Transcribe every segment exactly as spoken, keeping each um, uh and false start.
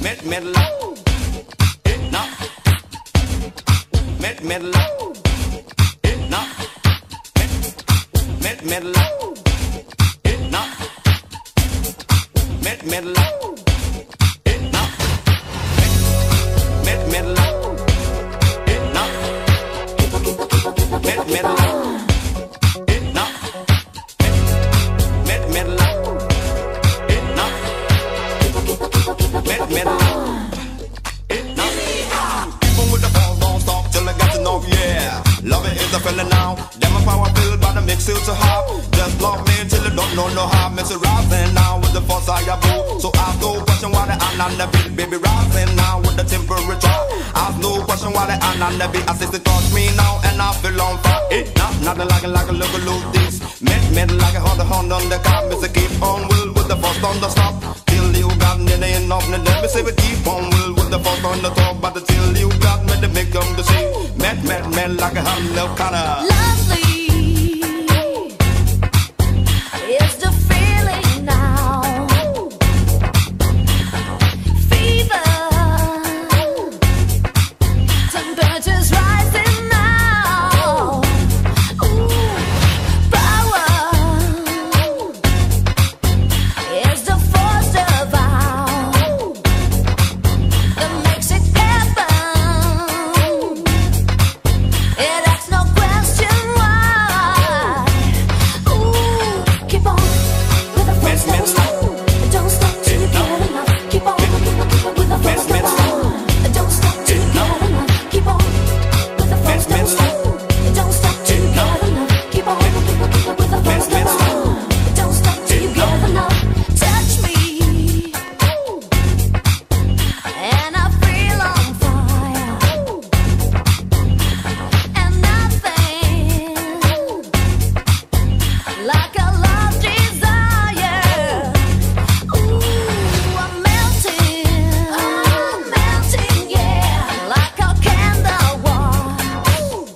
Met medla, na. Met medla, na. Met medla, na. Met medla, na. Met medla, na. Met medla, na. Met medla, na. Met medla. Yeah, loving is a fella now. Damn my power filled by the mix still to hop. Just love me till you don't know no how. Miss it rising now with the force I have boo. So I go question why the I'm on the beat, baby rising now with the temperature. I no question why the I'm on the beat. I say it touch me now and I feel on fire. It not nothing like it like a look a look this. Met met like a hard horn on the car. Miss it keep on will with the force on the stop. Till you got me the end of the day. Miss it keep on will with the force on the top. But till you got me the make them the same. Met, met, met like a hot little kinda lovely is the feeling now. Fever, temperatures rising now. Ooh, power is the force devour that makes it happen. It asks no question why. Ooh, keep on with the first step. Don't stop till you get enough. Keep on with the first step. Don't stop till you get enough. Keep on with the first step. Don't stop till you get enough. Keep on with the first step. Don't stop till you get enough. Touch me and I feel on fire. And nothing like a love desire. Ooh, I'm melting, I'm melting, yeah, like a candle warm.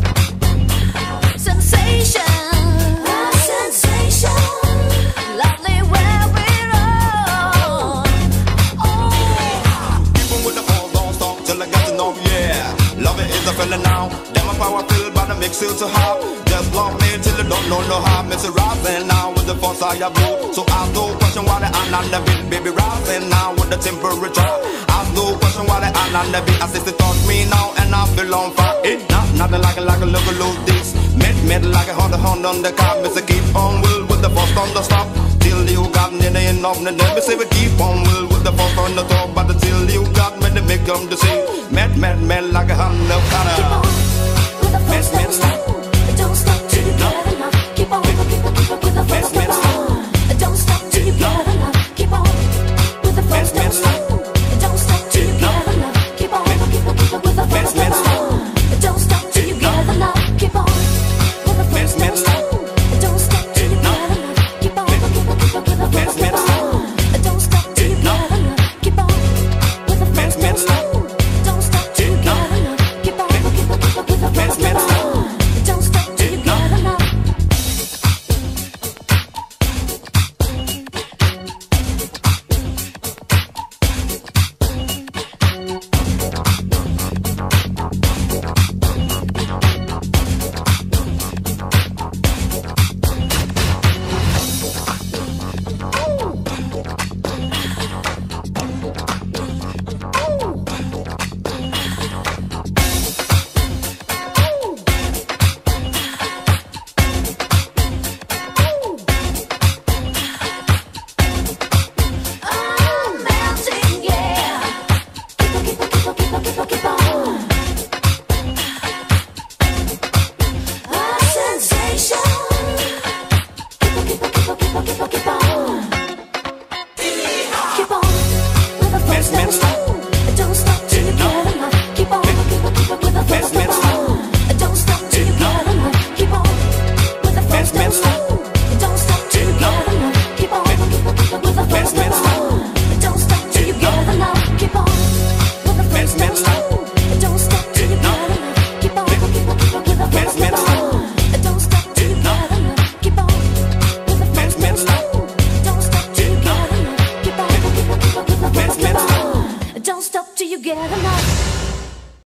Sensation, sensation, lovely where we're on. Oh. Even with the fall don't stop till I get to know yeah. Loving is a fella now. Damn my power filled by the mix still to hop. Just love me till you don't know no how. Miss it rising now with the force I have boo. So I no question why the I'm on the beat, baby rising now with the temperature. I no question why the I'm on the beat. I say it touch me now and I feel on fire. It not nothing like it like a look a look this. Met met like a hard horn on the car. Miss it keep on will with the force on the stop. Till you got me the end of the day. Miss it keep on will with the force on the top. But till you got me the make them the same. Met met met like a hot little kinda. Keep on with the first step. Don't stop till you get enough. Keep on, keep on, keep on, keep on with the first step. Don't stop till you get enough. Keep on with the first step. Don't stop till you get enough. Keep on, keep on, keep on, keep on with the first step. Don't stop till you get enough. Keep on with the first step. Don't stop till you get enough. Keep on, keep on, keep on, keep on with the first step. Don't stop till you get enough. Keep on with the first step. Don't stop till you get enough. Keep on, keep on, keep on with the first step. Don't stop till you get enough. get enough.